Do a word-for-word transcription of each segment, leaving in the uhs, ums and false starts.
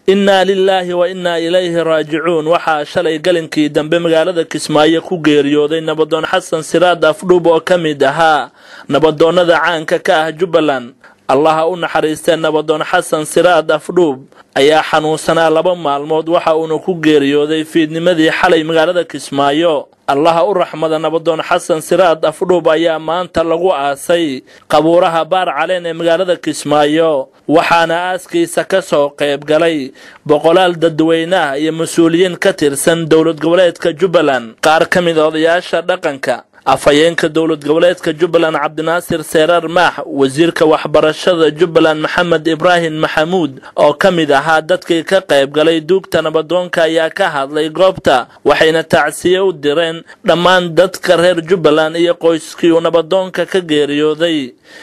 إنا لله وإنا إليه راجعون وحا شلي قلنكي دنب مغالة كسماية كو غيريودي نبضون حسن سراد أفلوب وكميدها نبضون ذا عانك كاه جبلان الله أون حريستين نبضون حسن سراد أفلوب أيا حنوسنا لبن مالمود وحا أونو كو غيريودي في نمذي حلي مغالة كسمايو الله الرحمن نبضون حسن سراد أفلوب أيا مانتا لغو آسي قبورها بار علينا مغالة كسمايو waxaana aaskiisa ka soo qayb galay boqolaal dadweynaha iyo mas'uuliyiin ka tirsan dawlad goboleedka Jubbaland qaar ka mid ah odayaasha dhaqanka afayeenka dawlad goboleedka Jubbaland Cabdinaasir Seerar Maax wasiirka waxbarashada Jubbaland Maxamed Ibrahim Maxamuud oo ka mid ahaa dadkii ka qayb galay duugta nabadoonka ayaa ka hadlay goobta waxayna tacsiyo u direen dhammaan dadka reer Jubbaland iyo qoyskii nabadoonka ka geeriyooday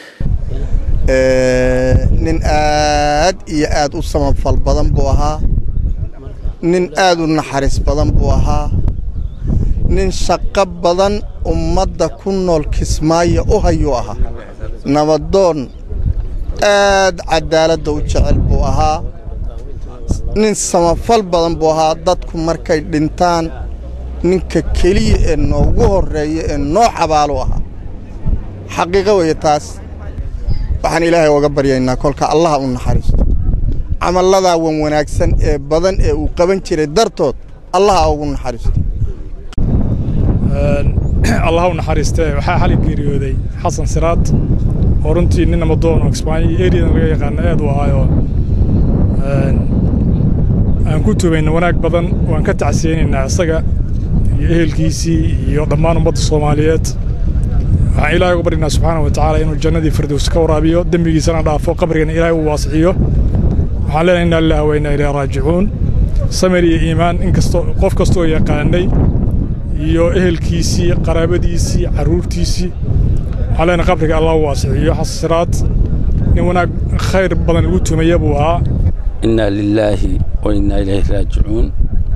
nin aad iyo aad u samafal badan buu ahaa nin aad u naxariis badan buu ahaa nin shaqo badan ummadda ku nool Kismaayo u hayo ahaa nabadoon aad cadaalad u jecel buu ahaa nin samafal badan buu ahaa dadku markay dhintaan ninka kaliya ee noogu horeeyo ee noo xabaalo ahaa xaqiiqo way taas waxaan ilaahay uga baryaynaa kolka Allah u naxariisto amalada wan wanaagsan ee badan ee uu qaban jiray dartood Allah ugu naxariisto Allah u naxariisto waxa xalay geeriyooday Xasan Siraad oo runtii nin nabadoon oo Kismaayo area laga yaqaan aad u ahayo aan ku tuubayna wanaag badan waan ka tacsiyeynaa isaga iyo ehelkiisii iyo dhammaan ummadda Soomaaliyeed waxaan ilaahay ugu baryaynaa subxaanahu wa tacaala inuu jannadii firdaws ka waraabiyo dambigiisana dhaafo qabrigan ilaahay uu waasixiyo waxaan leenahay inna lillahi wa inna ilayhi raajicuun samir iyo iimaan inkastoo qof kastoo yaqaanay iyo ehelkiisii qaraabadiisii caruurtiisii waxaan leenahay qabriga allah uu waasixiyo Xasan Siraad in wanaag khayr badan lagu tumayo buu ahaa inna lillahi wa inna ilayhi raajicuun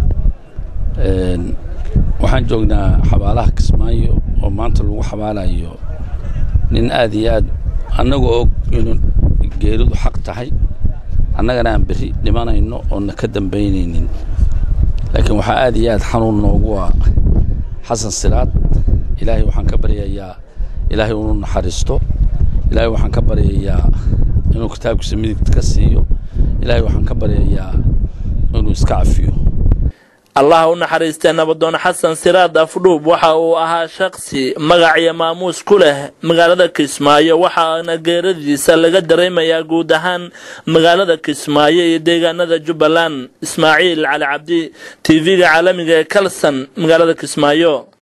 waxaan joognaa xabaalaha Kismaayo oo maanta lagu xabaalayo nin aad iyo aad anagu og inuu geeridu xaq tahay annagana aan bari dhimanayno oo na ka dambeynaynin laakiin waxa aad iyo aad xanuun noogu ah Xasan Siraad ilaahay waxaan ka baryayaa ilaahay uu naxariisto ilaahay waxaan ka baryayaa inuu kitaabkiisa midigta ka siiyo ilaahay waxaan ka baryayaa inuu iska cafiyo الله ونحريستين نبضون حسن سراد أفلوب وحا وها شخصي مغعي ماموس كله مغالة كسماية وحا نقيردي سالغا دريما ياقودهان مغالة كسماية يديغانا دا جبلان إسماعيل على عبدي تي في عالمي كالسن مغالة كسماية